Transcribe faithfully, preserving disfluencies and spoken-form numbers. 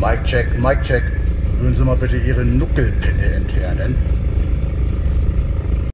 Mic check, Mic check. Würden Sie mal bitte Ihre Nuckelpinne entfernen?